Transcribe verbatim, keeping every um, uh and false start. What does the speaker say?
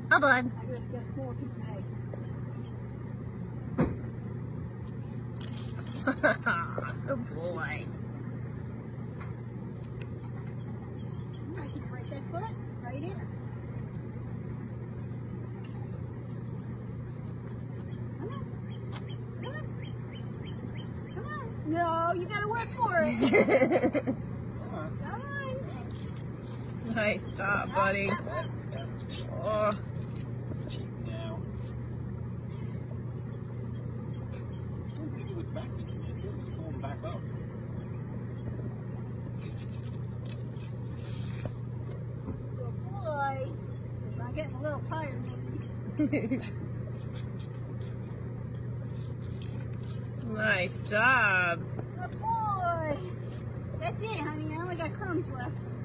Hold on. I gotta get a smaller piece of egg. Good boy. I can right that foot, right in. Come on. Come on. Come on. No, you gotta work for it. Come on. Nice job, buddy. Oh. Cheap now. Don't hit it with backing. It's going back up. Good boy. I'm getting a little tired, ladies. Nice job. Good boy. That's it, honey. I only got crumbs left.